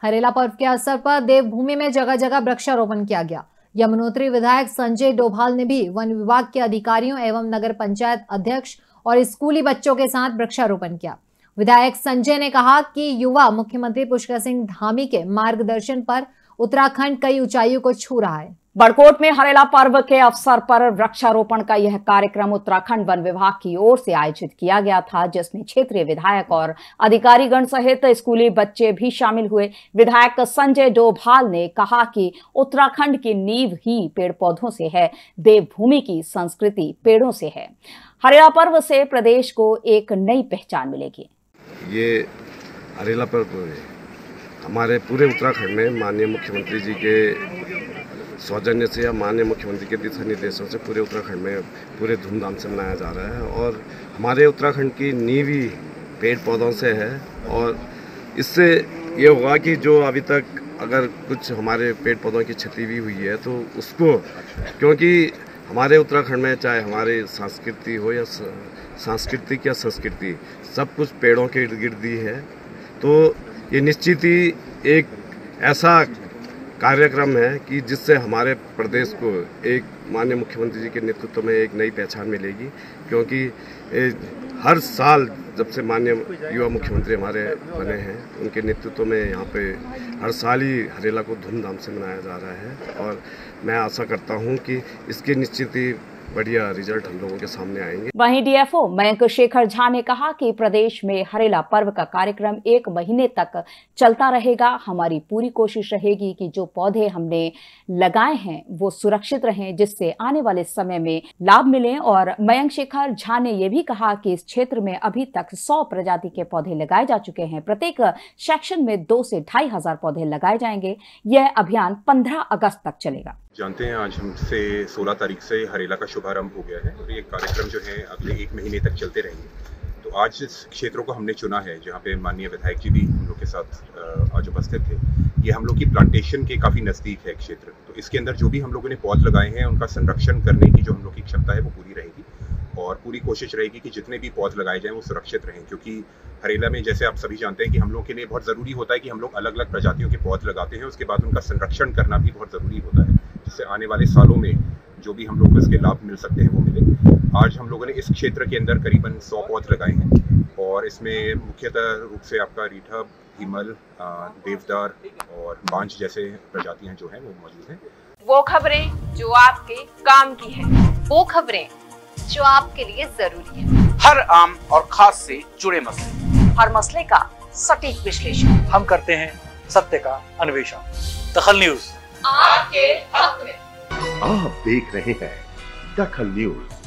हरेला पर्व के अवसर पर देवभूमि में जगह जगह वृक्षारोपण किया गया। यमुनोत्री विधायक संजय डोभाल ने भी वन विभाग के अधिकारियों एवं नगर पंचायत अध्यक्ष और स्कूली बच्चों के साथ वृक्षारोपण किया। विधायक संजय ने कहा कि युवा मुख्यमंत्री पुष्कर सिंह धामी के मार्गदर्शन पर उत्तराखंड कई ऊंचाइयों को छू रहा है। बड़कोट में हरेला पर्व के अवसर पर वृक्षारोपण का यह कार्यक्रम उत्तराखंड वन विभाग की ओर से आयोजित किया गया था, जिसमें क्षेत्रीय विधायक और अधिकारीगण सहित स्कूली बच्चे भी शामिल हुए। विधायक संजय डोभाल ने कहा कि उत्तराखंड की नींव ही पेड़ पौधों से है, देवभूमि की संस्कृति पेड़ों से है। हरेला पर्व से प्रदेश को एक नई पहचान मिलेगी। ये हरेला पर्व हमारे पूरे उत्तराखंड में माननीय मुख्यमंत्री जी के सौजन्य से या माननीय मुख्यमंत्री के दिशा निर्देशों से पूरे उत्तराखंड में पूरे धूमधाम से मनाया जा रहा है। और हमारे उत्तराखंड की नींव ही पेड़ पौधों से है। और इससे ये होगा कि जो अभी तक अगर कुछ हमारे पेड़ पौधों की क्षति भी हुई है तो उसको, क्योंकि हमारे उत्तराखंड में चाहे हमारी संस्कृति हो या सांस्कृतिक या संस्कृति, सब कुछ पेड़ों के इर्द गिर्द ही है। तो ये निश्चित ही एक ऐसा कार्यक्रम है कि जिससे हमारे प्रदेश को एक माननीय मुख्यमंत्री जी के नेतृत्व में एक नई पहचान मिलेगी। क्योंकि हर साल जब से माननीय युवा मुख्यमंत्री हमारे बने हैं, उनके नेतृत्व में यहाँ पे हर साल ही हरेला को धूमधाम से मनाया जा रहा है। और मैं आशा करता हूँ कि इसके निश्चित ही बढ़िया रिजल्ट हम लोगों के सामने आएंगे। वहीं डीएफओ मयंक शेखर झा ने कहा कि प्रदेश में हरेला पर्व का कार्यक्रम 1 महीने तक चलता रहेगा। हमारी पूरी कोशिश रहेगी कि जो पौधे हमने लगाए हैं वो सुरक्षित रहें, जिससे आने वाले समय में लाभ मिले। और मयंक शेखर झा ने यह भी कहा कि इस क्षेत्र में अभी तक 100 प्रजाति के पौधे लगाए जा चुके हैं। प्रत्येक सेक्शन में 2 से 2,500 पौधे लगाए जाएंगे। यह अभियान 15 अगस्त तक चलेगा। जानते हैं आज हमसे 16 तारीख से हरेला का शुभारंभ हो गया है और ये कार्यक्रम जो है अगले 1 महीने तक चलते रहेंगे। तो आज इस क्षेत्रों को हमने चुना है जहाँ पे माननीय विधायक जी भी हम लोग के साथ आज उपस्थित थे। ये हम लोग की प्लांटेशन के काफ़ी नज़दीक है क्षेत्र। तो इसके अंदर जो भी हम लोगों ने पौध लगाए हैं उनका संरक्षण करने की जो हम लोग की क्षमता है वो पूरी रहेगी। और पूरी कोशिश रहेगी कि जितने भी पौध लगाए जाएं वो सुरक्षित रहें। क्योंकि हरेला में जैसे आप सभी जानते हैं कि हम लोग के लिए बहुत ज़रूरी होता है कि हम लोग अलग अलग प्रजातियों के पौध लगाते हैं, उसके बाद उनका संरक्षण करना भी बहुत ज़रूरी होता है, जिससे आने वाले सालों में जो भी हम लोग को इसके लाभ मिल सकते हैं वो मिले। आज हम लोगों ने इस क्षेत्र के अंदर करीबन 100 पौध लगाए हैं और इसमें मुख्यतः रूप से आपका रीठा, भीमल, देवदार और बांज जैसे प्रजातियां जो हैं वो मौजूद हैं। वो खबरें जो आपके काम की है, वो खबरें जो आपके लिए जरूरी है। हर आम और खास से जुड़े मसले, हर मसले का सटीक विश्लेषण हम करते हैं, सत्य का अन्वेषण। दखल न्यूज आपके हक में। आप देख रहे हैं दखल न्यूज।